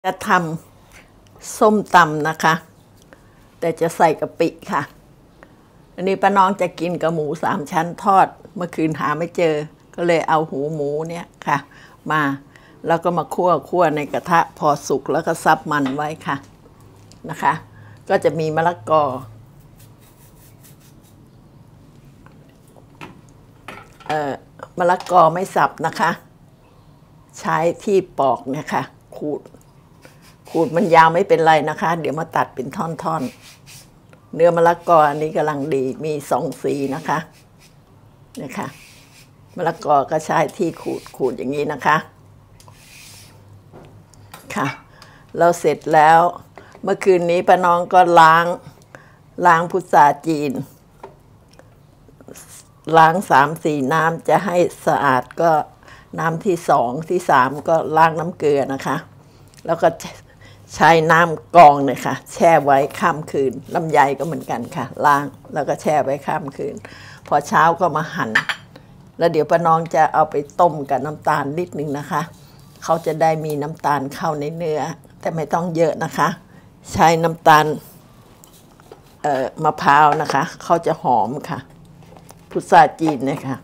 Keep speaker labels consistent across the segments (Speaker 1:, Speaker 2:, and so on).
Speaker 1: จะทำส้มตำนะคะแต่จะใส่กะปิค่ะอันนี้ป้าน้องจะกินกับหมู3 ชั้นทอดเมื่อคืนหาไม่เจอก็เลยเอาหูหมูเนี่ยค่ะมาแล้วก็มาคั่วในกระทะพอสุกแล้วก็ซับมันไว้ค่ะนะคะก็จะมีมะละกอมะละกอไม่สับนะคะใช้ที่ปอกเนี่ยค่ะขูดมันยาวไม่เป็นไรนะคะเดี๋ยวมาตัดเป็นท่อนๆเนื้อมะละกออันนี้กำลังดีมี2 สีนะคะเนี่ยค่ะมะละกอก็ใช้ที่ขูดอย่างนี้นะคะค่ะเราเสร็จแล้วเมื่อคืนนี้ป้าน้องก็ล้างพุทราจีนล้าง 3-4 น้ำจะให้สะอาดก็น้ำที่2ที่3ก็ล้างน้ำเกลือนะคะแล้วก็ใช้น้ำกรองเนี่ยค่ะแช่ไว้ข้ามคืนลำไยก็เหมือนกันค่ะล้างแล้วก็แช่ไว้ข้ามคืนพอเช้าก็มาหั่นแล้วเดี๋ยวป้าน้องจะเอาไปต้มกับน้ำตาลนิดนึงนะคะเขาจะได้มีน้ำตาลเข้าในเนื้อแต่ไม่ต้องเยอะนะคะใช้น้ำตาลมะพร้าวนะคะเขาจะหอมค่ะพุทราจีนเนี่ยค่ะ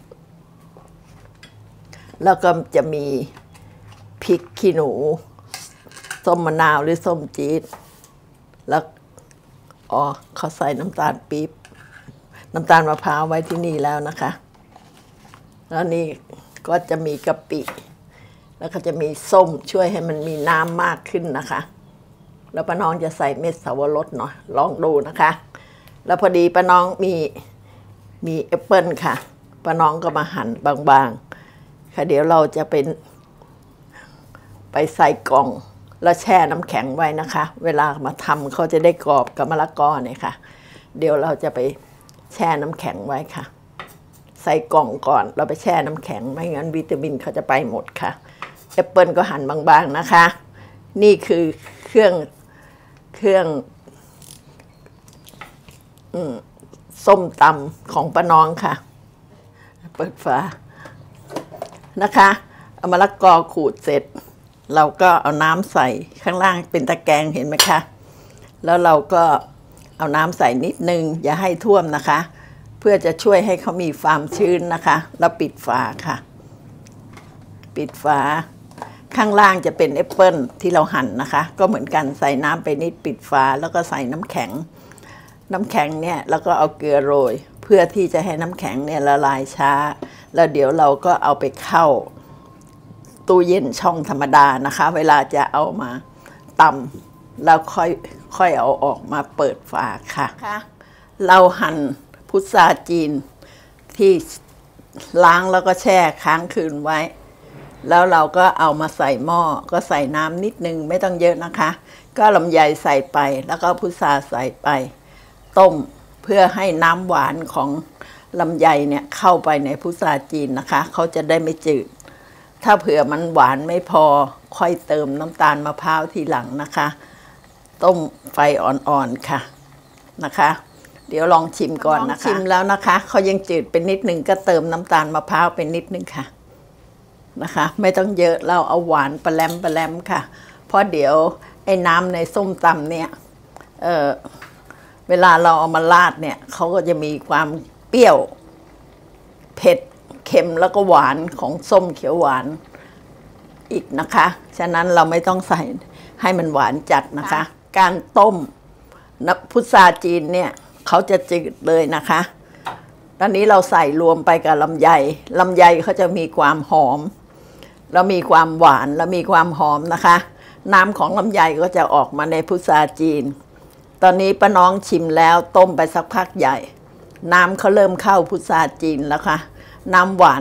Speaker 1: แล้วก็จะมีพริกขี้หนูส้มมะนาวหรือส้มจี๊ดแล้วเขาใส่น้ำตาลปี๊บน้ำตาลมะพร้าวไว้ที่นี่แล้วนะคะแล้วนี่ก็จะมีกะปิแล้วก็จะมีส้มช่วยให้มันมีน้ำมากขึ้นนะคะแล้วป้าน้องจะใส่เม็ดสับปะรดหน่อยลองดูนะคะแล้วพอดีป้าน้องมีแอปเปิ้ลค่ะป้าน้องก็มาหั่นบางๆค่ะเดี๋ยวเราจะไปใส่กล่องแล้วแช่น้ำแข็งไว้นะคะเวลามาทำเขาจะได้กรอบกับมะละกอเนี่ยค่ะเดี๋ยวเราจะไปแช่น้ำแข็งไว้ค่ะใส่กล่องก่อนเราไปแช่น้ำแข็งไม่งั้นวิตามินเขาจะไปหมดค่ะแอปเปิ้ลก็หั่นบางๆนะคะนี่คือเครื่องส้มตำของป้าน้องค่ะเปิดฝานะคะเอามะละกอขูดเสร็จเราก็เอาน้ำใส่ข้างล่างเป็นตะแกรงเห็นไหมคะแล้วเราก็เอาน้ำใส่นิดนึงอย่าให้ท่วมนะคะเพื่อจะช่วยให้เขามีความชื้นนะคะแล้วปิดฝาค่ะปิดฝาข้างล่างจะเป็นแอปเปิ้ลที่เราหั่นนะคะก็เหมือนกันใส่น้ำไปนิดปิดฝาแล้วก็ใส่น้ำแข็งเนี่ยแล้วก็เอาเกลือโรยเพื่อที่จะให้น้ำแข็งเนี่ยละลายช้าแล้วเดี๋ยวเราก็เอาไปเข้าตู้เย็นช่องธรรมดานะคะเวลาจะเอามาตำแล้วค่อยเอาออกมาเปิดฝาค่ะเราหั่นพุทราจีนที่ล้างแล้วก็แช่ค้างคืนไว้แล้วเราก็เอามาใส่หม้อก็ใส่น้ำนิดนึงไม่ต้องเยอะนะคะก็ลำไยใส่ไปแล้วก็พุทราใส่ไปต้มเพื่อให้น้ำหวานของลำไยเนี่ยเข้าไปในพุทราจีนนะคะเขาจะได้ไม่จืดถ้าเผื่อมันหวานไม่พอค่อยเติมน้ำตาลมะพร้าวทีหลังนะคะต้มไฟอ่อนๆค่ะนะคะเดี๋ยวลองชิมก่อนนะคะชิมแล้วนะคะเขายังจืดเป็นนิดนึงก็เติมน้ำตาลมะพร้าวเป็นนิดนึงค่ะนะคะไม่ต้องเยอะเราเอาหวานปลาแรมค่ะเพราะเดี๋ยวไอ้น้ำในส้มตำเนี่ยเวลาเราเอามาราดเนี่ยเขาก็จะมีความเปรี้ยวเผ็ดเค็มแล้วก็หวานของส้มเขียวหวานอีกนะคะฉะนั้นเราไม่ต้องใส่ให้มันหวานจัดนะคะการต้มพุทราจีนเนี่ยเขาจะจืดเลยนะคะตอนนี้เราใส่รวมไปกับลำไยเขาจะมีความหอมแล้วมีความหวานแล้วมีความหอมนะคะน้ำของลำไยก็จะออกมาในพุทราจีนตอนนี้ป้าน้องชิมแล้วต้มไปสักพักใหญ่น้ำเขาเริ่มเข้าพุทราจีนแล้วค่ะน้ำหวาน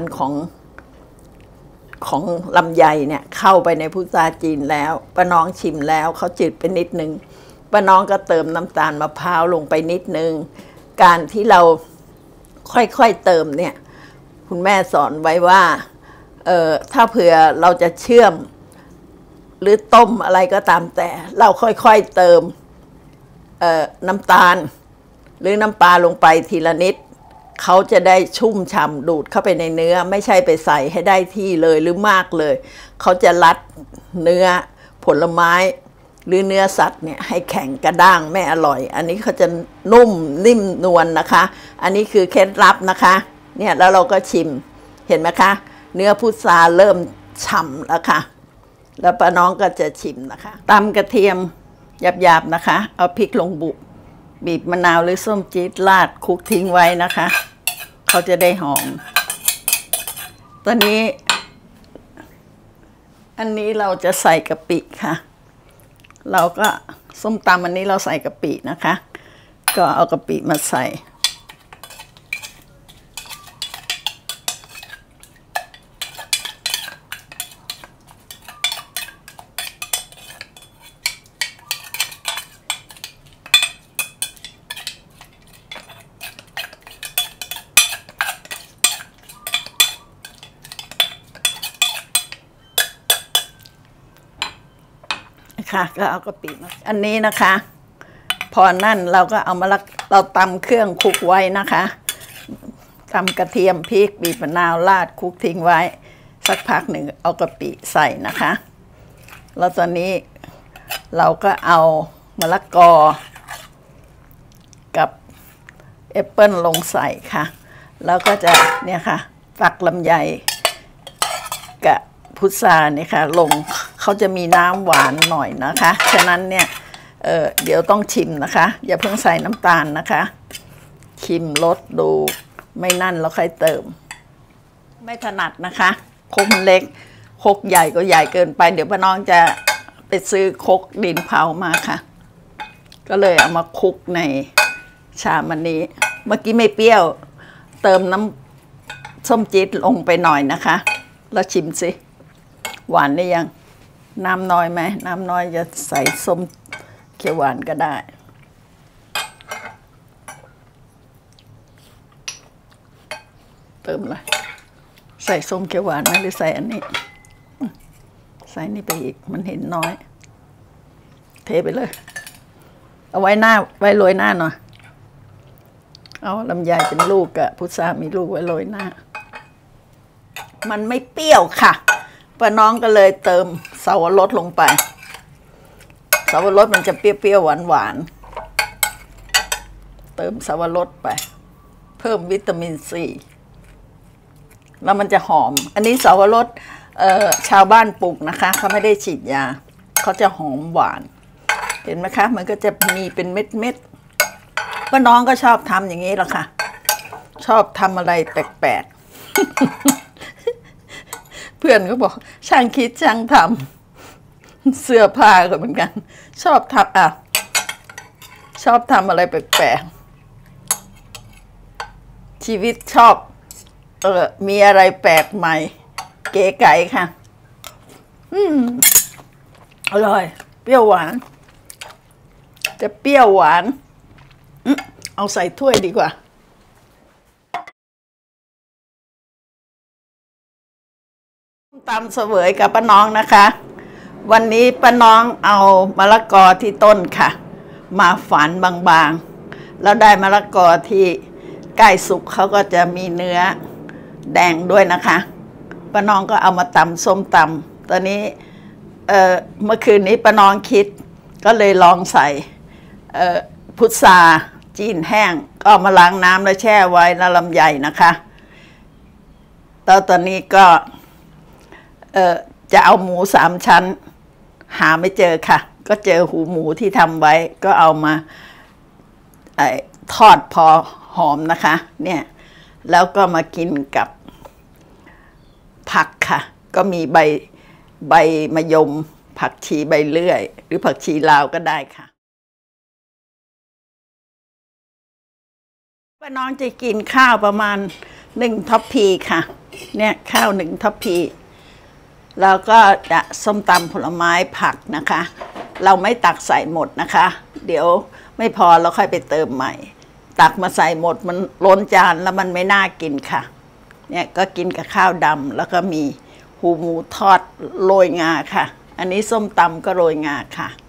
Speaker 1: ของลำไยเนี่ยเข้าไปในพุทราจีนแล้วป้าน้องชิมแล้วเขาจืดไปนิดนึงป้าน้องก็เติมน้ำตาลมะพร้าวลงไปนิดนึงการที่เราค่อยๆเติมเนี่ยคุณแม่สอนไว้ว่าถ้าเผื่อเราจะเชื่อมหรือต้มอะไรก็ตามแต่เราค่อยๆเติมน้ำตาลหรือน้ำปลาลงไปทีละนิดเขาจะได้ชุ่มฉ่ำดูดเข้าไปในเนื้อไม่ใช่ไปใส่ให้ได้ที่เลยหรือมากเลยเขาจะรัดเนื้อผลไม้หรือเนื้อสัตว์เนี่ยให้แข็งกระด้างไม่อร่อยอันนี้เขาจะนุ่มนิ่มนวลนะคะอันนี้คือเคล็ดลับนะคะเนี่ยแล้วเราก็ชิมเห็นไหมคะเนื้อพุทราเริ่มฉ่ำแล้วค่ะแล้วป้าน้องก็จะชิมนะคะตำกระเทียมหยาบๆนะคะเอาพริกลงบุบบีบมะนาวหรือส้มจี๊ดราดคลุกทิ้งไว้นะคะเขาจะได้หอมตอนนี้อันนี้เราจะใส่กะปิค่ะเราก็ส้มตำอันนี้เราใส่กะปินะคะก็เอากะปิมาใส่ค่ะก็เอากะปิมาอันนี้นะคะพอนั่นเราก็เอามาเราตำเครื่องคลุกไว้นะคะตำกระเทียมพริกบีบมะนาวราดคลุกทิ้งไว้สักพักหนึ่งเอากะปิใส่นะคะแล้วตอนนี้เราก็เอามะละกอกับแอปเปิ้ลลงใส่ค่ะแล้วก็จะเนี่ยค่ะตักลำไยกับพุทราเนี่ยค่ะลงเขาจะมีน้ำหวานหน่อยนะคะฉะนั้นเนี่ยเดี๋ยวต้องชิมนะคะอย่าเพิ่งใส่น้ำตาลนะคะชิมรสดูไม่นั่นแล้วค่อยเติมไม่ถนัดนะคะครกเล็กครกใหญ่ก็ใหญ่เกินไปเดี๋ยวป้าน้องจะไปซื้อครกดินเผามาค่ะก็เลยเอามาคลุกในชามอันนี้เมื่อกี้ไม่เปรี้ยวเติมน้ำส้มจี๊ดลงไปหน่อยนะคะแล้วชิมสิหวานได้ยังน้ำน้อยไหมน้ำน้อยจะใส่ส้มเขียวหวานก็ได้เติมเลยใส่ส้มเขียวหวานไหมหรือใส่อันนี้ใส่นี่ไปอีกมันเห็นน้อยเทไปเลยเอาไว้หน้าไว้โรยหน้าหน่อยเอาลำไยเป็นลูกกับพุทรามีลูกไว้โรยหน้ามันไม่เปรี้ยวค่ะป้าน้องก็เลยเติมสาวรสลงไปสาวรสมันจะเปรี้ยวๆหวานๆเติมสาวรสไปเพิ่มวิตามินซีแล้วมันจะหอมอันนี้สาวรสชาวบ้านปลูกนะคะเขาไม่ได้ฉีดยาเขาจะหอมหวานเห็นไหมคะมันก็จะมีเป็นเม็ดๆป้าน้องก็ชอบทำอย่างนี้แหละค่ะชอบทำอะไรแปลกๆเพื่อนก็บอกช่างคิดช่างทำเสื้อผ้าก็เหมือนกันชอบทำชอบทำอะไรแปลกๆชีวิตชอบมีอะไรแปลกใหม่เก๋ไก๋ค่ะอร่อยเปรี้ยวหวานจะเปรี้ยวหวานเอาใส่ถ้วยดีกว่าตำเสวยกับป้าน้องนะคะวันนี้ป้าน้องเอามะละกอที่ต้นค่ะมาฝานบางๆแล้วได้มะละกอที่ใกล้สุกเขาก็จะมีเนื้อแดงด้วยนะคะป้าน้องก็เอามาตำส้มตำตอนนี้เมื่อคืนนี้ป้าน้องคิดก็เลยลองใส่พุทราจีนแห้งก็มาล้างน้ำแล้วแช่ไว้แล้วลำไยนะคะแล้วตอนนี้ก็จะเอาหมู3 ชั้นหาไม่เจอค่ะก็เจอหูหมูที่ทำไว้ก็เอามาทอดพอหอมนะคะเนี่ยแล้วก็มากินกับผักค่ะก็มีใบมะยมผักชีใบเลื่อยหรือผักชีลาวก็ได้ค่ะป้าน้องจะกินข้าวประมาณ1 ทัพพีค่ะเนี่ยข้าว1 ทัพพีแล้วก็จะส้มตำผลไม้ผักนะคะเราไม่ตักใส่หมดนะคะเดี๋ยวไม่พอเราค่อยไปเติมใหม่ตักมาใส่หมดมันล้นจานแล้วมันไม่น่ากินค่ะเนี่ยก็กินกับข้าวดำแล้วก็มีหูหมูทอดโรยงาค่ะอันนี้ส้มตำก็โรยงาค่ะ